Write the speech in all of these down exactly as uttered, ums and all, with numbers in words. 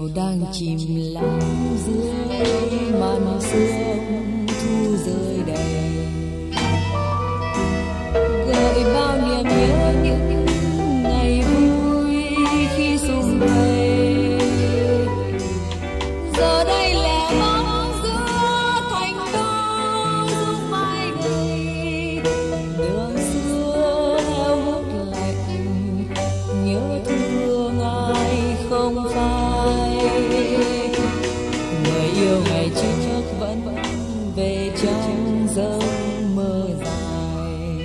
đang chìm lắng dưới màn sương thu rơi đầy, gợi bao niềm nhớ những ngày vui khi sum vầy. Giờ đây lẻ bóng giữa thành đô dung mai gầy, đường xưa heo hút lạnh, nhớ thương ai không phai. Người yêu ngày trước vẫn về trong giấc mơ dài,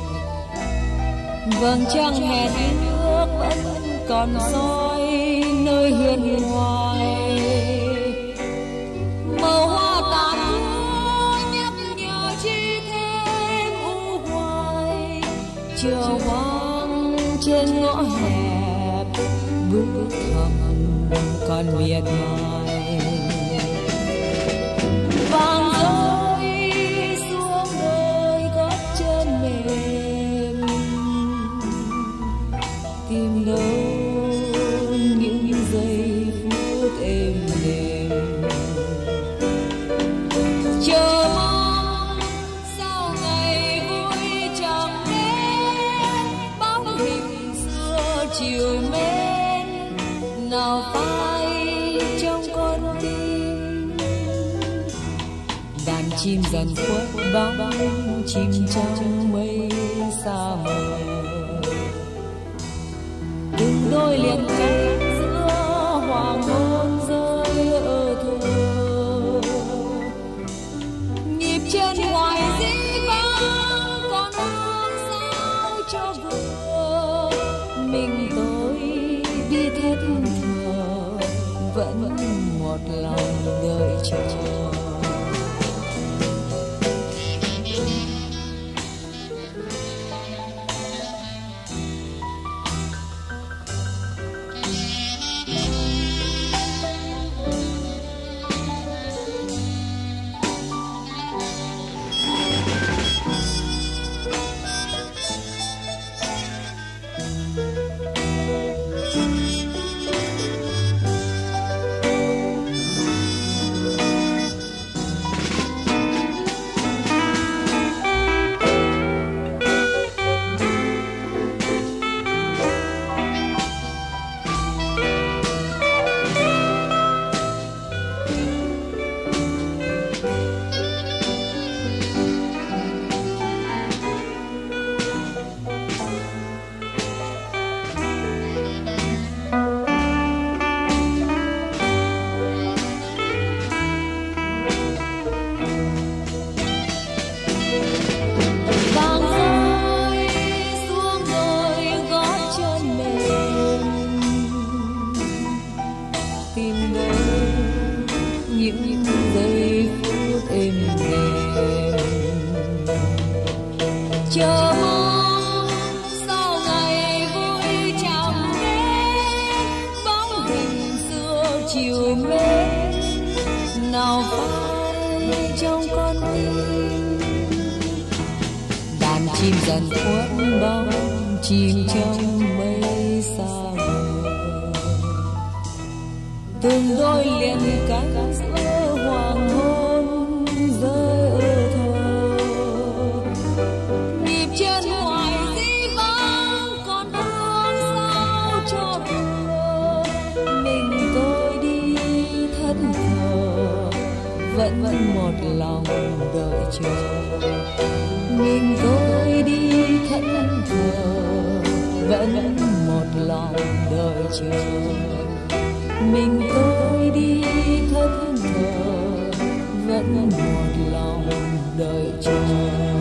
vầng trăng hẹn nước vẫn còn soi nơi hiên ngoài. Màu hoa tàn úa nhấp nhở chi thêm u hoài, chiều hoang trên ngõ hẹp bước thầm còn miệt mài. Vàng rơi xuống đôi gót chân mềm, tìm đâu những giây phút êm đềm. Chờ mong sau ngày vui chẳng đến, bóng hình xưa chiều mến nào phai trong con tim. Đàn chim dần khuất bóng chim trong mây xa mờ, từng đôi liền cánh giữa hoàng hôn rơi ở thơ. Nhịp chân ngoài dĩ vãng còn ước sao cho vừa, mình tôi đi thất thờ vẫn một lòng đợi chờ. Những giây phút êm đềm, chờ mong sau ngày vui chẳng đến, bóng hình xưa chiều mến nào phai trong con tim. Đàn chim dần khuất bóng chìm trong mây xa mờ, từng đôi liền cánh giữa hoàng hôn rơi ở thơ. Nhịp chân ngoài dĩ vãng còn ước sao cho vừa, mình tôi đi thẫn thờ vẫn vẫn một lòng đợi chờ. Mình tôi đi thẫn thờ vẫn vẫn một lòng đợi chờ. Mình tôi đi thẫn thờ vẫn một lòng đợi chờ.